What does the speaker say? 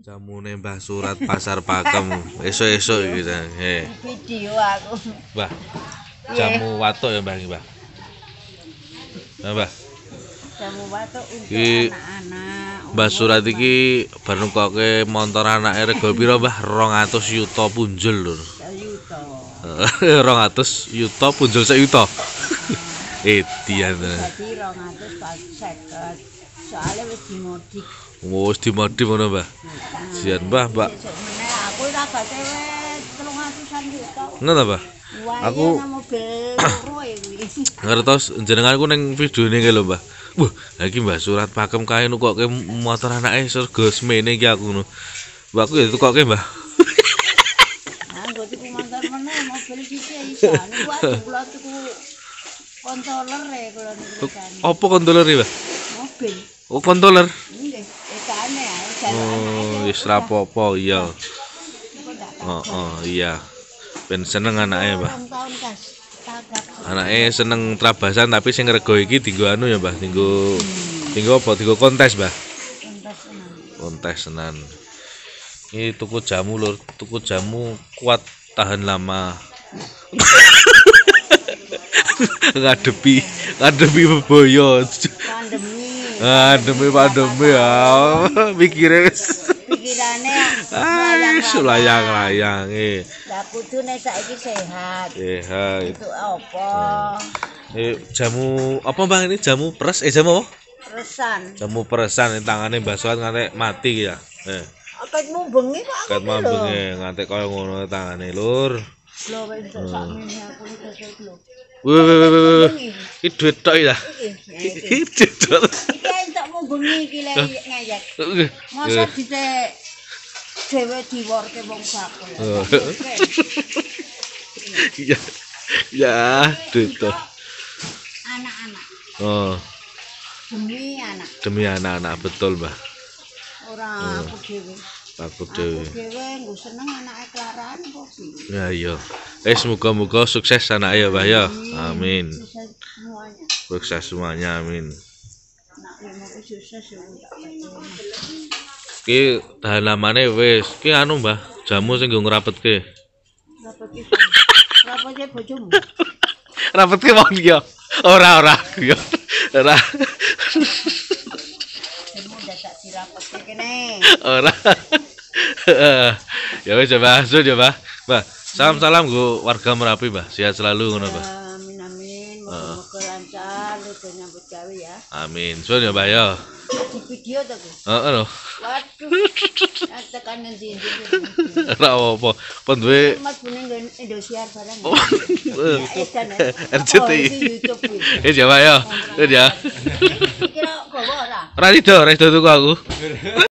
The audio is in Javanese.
Jamune Mbah Surat Pasar Pakem. Esuk-esuk iki ta. Video aku. Mbah. Jamu watuk ya Mbah iki, Mbah. Nah, Mbah. Jamu watuk untuk Iki anak-anak. Mbah Surat iki bar nukoke montor anake rega pira, Mbah? 200 yuta punjul lur. Yuta. 200 yuta punjul sak yuta. Edian. Jadi 250. Soalnya wis dimodif. Wis dimodif ngono, Mbah. Sian, Mbah, Mbak. Aku ragate wis 300-an juta. Ngono ta, Mbah? Aku mobil loro iki. ngertos jenenganku ning videone iki lho, Mbah. Wah, iki Mbah Surat Pakem kae nukoke motor anake surga semene iki aku ngono. Mbah aku ya tukoke, Mbah. Nah, nggo tuku motor meneh mobil sithik iso. Niku aku kula tuku controller e kula niku kan. Apa controller iki, Mbah? Mobil. Oh, controller. Nggih, ekane ya. Oh, wis rapopo iya. Iya. Ben seneng anake, Mbah. Tahun kas. Anake seneng trabasan tapi sing rego iki dienggo anu ya, Mbah, dienggo apa? Dienggo kontes, Mbah. Kontes senan. Ini tuku jamu lur, tuku jamu kuat tahan lama. ngadepi beboyo. Pandemi ya. Pikirane layang-layang. Lah kudune saiki sehat. Sehat. Itu apa? Jamu apa Bang ini? Jamu peres jamu apa? Peresan. Jamu peresan tangane Mbah Surat ngantek mati ya. Aketmu bengi kok aku. Ket bengi ngantek kaya ngono tangane, Lur. Lho wis sakmene aku iki lho. Wih. Iki duit tok ya. Iki duit tok. Iki entukmu bengi iki le ngeyek. Masa dite dhewe diworke wong bakul. Iya. Ya, duit tok. Anak-anak. Oh. Demi anak. Betul, Mbah. Ora aku dhewe. Aku dhewe. Aku dhewe nggo seneng anake kelaran kok. Ya iya. Muga-muga sukses anake ya, Mbah ya. Amin. Sukses semuanya, amin. Anakku sukses ya. Ki tahan lamane wis. Ki anu, Mbah, jamu sing nggo ngrapetke. Rapetke bojomu. Rapetke wong ya. Ora ya. Ora. Ora. Ya wis Mbah, ya Mbah. Mbah, salam-salam nggo warga Merapi, Mbah. Sehat selalu ngono, Mbah. Amin. Moga lancar lu nyambut gawe ya. Amin. Sun ya, Mbah ya. Di video to, Gus. Heeh lho. Waduh. Tekan ngendi. Ora apa-apa. Pon duwe Mas Buning Indosiar barang. RCTI. Ya, Mbah ya. Ya. Kira gowo ora? Ora rido tuku aku.